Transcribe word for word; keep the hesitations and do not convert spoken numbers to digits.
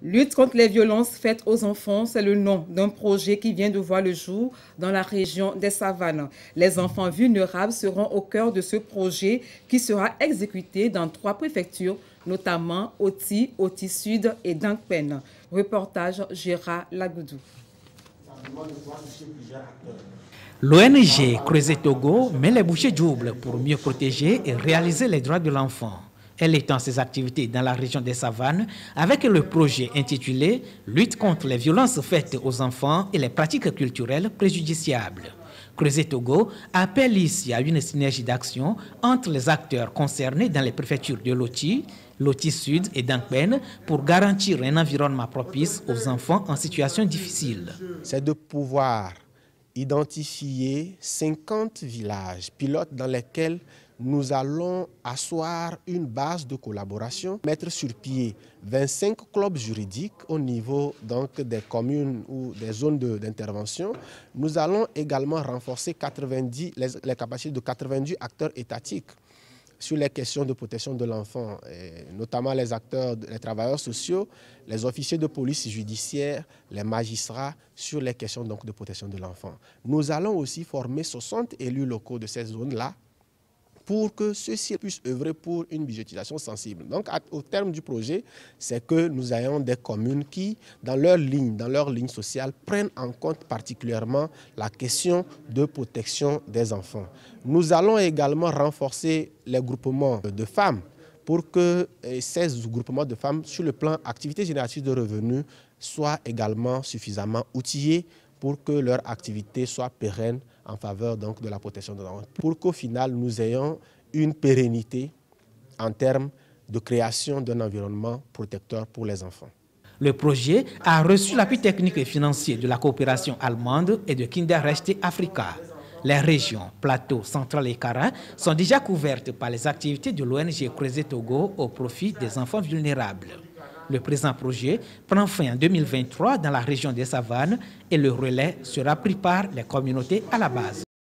Lutte contre les violences faites aux enfants, c'est le nom d'un projet qui vient de voir le jour dans la région des Savanes. Les enfants vulnérables seront au cœur de ce projet qui sera exécuté dans trois préfectures, notamment Oti, Oti Sud et Dankpen. Reportage Gérard Lagoudou. L'O N G Creuset Togo met les bouchées doubles pour mieux protéger et réaliser les droits de l'enfant. Elle étend ses activités dans la région des Savanes avec le projet intitulé « Lutte contre les violences faites aux enfants et les pratiques culturelles préjudiciables ». Creuset Togo appelle ici à une synergie d'action entre les acteurs concernés dans les préfectures de Loti, Loti Sud et Dankpen pour garantir un environnement propice aux enfants en situation difficile. C'est de pouvoir identifier cinquante villages pilotes dans lesquels nous allons asseoir une base de collaboration, mettre sur pied vingt-cinq clubs juridiques au niveau donc, des communes ou des zones d'intervention. Nous allons également renforcer quatre-vingt-dix, les, les capacités de quatre-vingt-dix acteurs étatiques sur les questions de protection de l'enfant, notamment les acteurs, les travailleurs sociaux, les officiers de police judiciaire, les magistrats sur les questions donc, de protection de l'enfant. Nous allons aussi former soixante élus locaux de ces zones-là pour que ceux-ci puissent œuvrer pour une budgétisation sensible. Donc, au terme du projet, c'est que nous ayons des communes qui, dans leur ligne, dans leur ligne sociale, prennent en compte particulièrement la question de protection des enfants. Nous allons également renforcer les groupements de femmes pour que ces groupements de femmes, sur le plan activité génératrice de revenus, soient également suffisamment outillés pour que leur activité soit pérenne en faveur donc, de la protection de l'enfant. Pour qu'au final, nous ayons une pérennité en termes de création d'un environnement protecteur pour les enfants. Le projet a reçu l'appui technique et financier de la coopération allemande et de Kinderrechte Africa. Les régions Plateau, Central et Kara sont déjà couvertes par les activités de l'O N G Creuset Togo au profit des enfants vulnérables. Le présent projet prend fin en deux mille vingt-trois dans la région des Savanes et le relais sera pris par les communautés à la base.